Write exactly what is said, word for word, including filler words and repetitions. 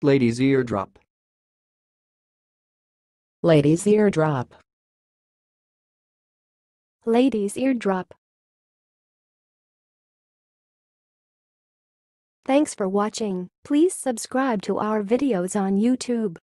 Lady's eardrop. Lady's eardrop. Lady's eardrop. Thanks for watching. Please subscribe to our videos on YouTube.